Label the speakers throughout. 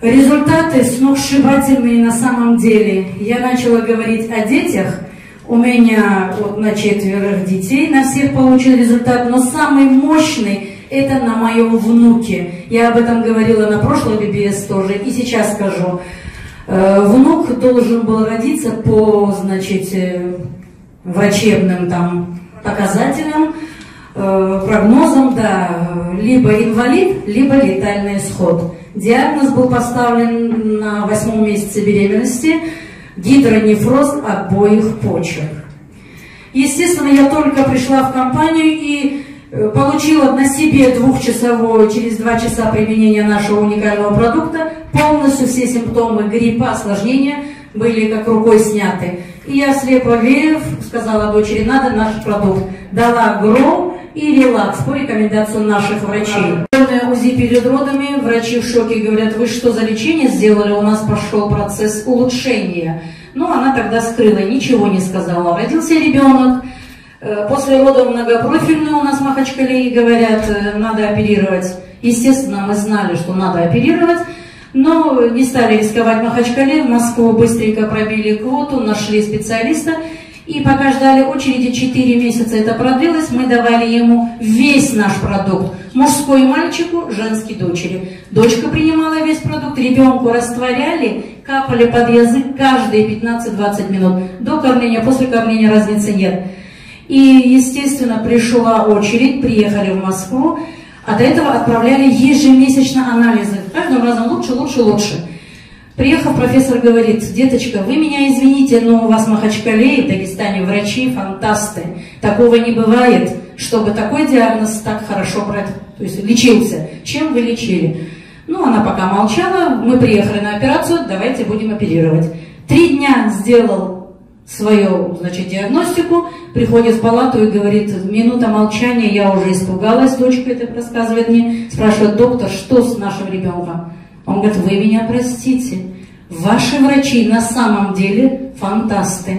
Speaker 1: Результаты сногсшибательные на самом деле. Я начала говорить о детях. У меня вот на 4 детей, на всех получил результат, но самый мощный это на моем внуке. Я об этом говорила на прошлой BBS тоже, и сейчас скажу. Внук должен был родиться по, значит, врачебным там показателям, прогнозам, да, либо инвалид, либо летальный исход. Диагноз был поставлен на 8-м месяце беременности, гидронефроз обоих почек. Естественно, я только пришла в компанию и получила на себе через 2 часа применения нашего уникального продукта полностью все симптомы гриппа, осложнения были как рукой сняты. И я слепо верив, сказала дочери, надо наш продукт. Дала Гроу и релакс по рекомендации наших врачей. УЗИ перед родами, врачи в шоке, говорят, вы что за лечение сделали, у нас пошел процесс улучшения. Ну, она тогда скрыла, ничего не сказала. Родился ребенок, после родов многопрофильный у нас в Махачкале, говорят, надо оперировать. Естественно, мы знали, что надо оперировать, но не стали рисковать в Махачкале, в Москву быстренько пробили квоту, нашли специалиста. И пока ждали очереди, 4 месяца это продлилось, мы давали ему весь наш продукт. Мужской мальчику, женский дочери. Дочка принимала весь продукт, ребенку растворяли, капали под язык каждые 15-20 минут. До кормления, после кормления разницы нет. И, естественно, пришла очередь, приехали в Москву, а до этого отправляли ежемесячно анализы. Каждым разом лучше, лучше, лучше. Приехав, профессор говорит, деточка, вы меня извините, но у вас в Махачкале и в Дагестане врачи фантасты. Такого не бывает, чтобы такой диагноз так хорошо брать, то есть лечился. Чем вы лечили? Ну, она пока молчала, мы приехали на операцию, давайте будем оперировать. 3 дня сделал свою, значит, диагностику, приходит в палату и говорит, минута молчания, я уже испугалась, дочка это рассказывает мне, спрашивает, доктор, что с нашим ребенком? Он говорит, вы меня простите, ваши врачи на самом деле фантасты.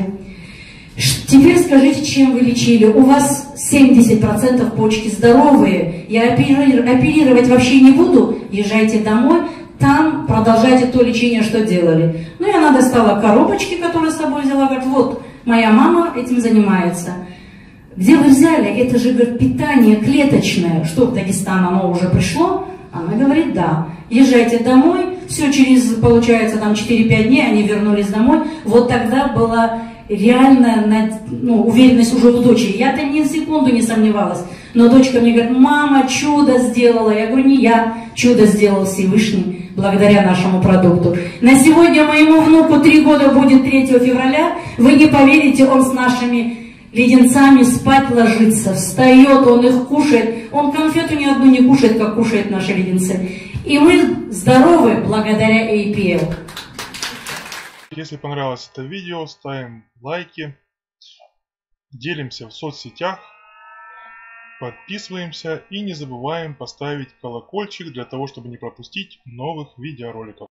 Speaker 1: Теперь скажите, чем вы лечили? У вас 70% почки здоровые, я оперировать вообще не буду, езжайте домой, там продолжайте то лечение, что делали. Ну и она достала коробочки, которые с собой взяла, говорит, вот, моя мама этим занимается. Где вы взяли? Это же, говорит, питание клеточное. Что, в Дагестан оно уже пришло? Она говорит, да. Езжайте домой, все через, получается, там 4-5 дней они вернулись домой. Вот тогда была реальная уверенность уже у дочери. Я-то ни на секунду не сомневалась. Но дочка мне говорит, мама, чудо сделала. Я говорю, не я, чудо сделал Всевышний, благодаря нашему продукту. На сегодня моему внуку 3 года будет 3 февраля. Вы не поверите, он с нашими леденцами спать ложится, встает, он их кушает. Он конфету ни одну не кушает, как кушают наши леденцы. И мы здоровы благодаря APL.
Speaker 2: Если понравилось это видео, ставим лайки, делимся в соцсетях, подписываемся и не забываем поставить колокольчик для того, чтобы не пропустить новых видеороликов.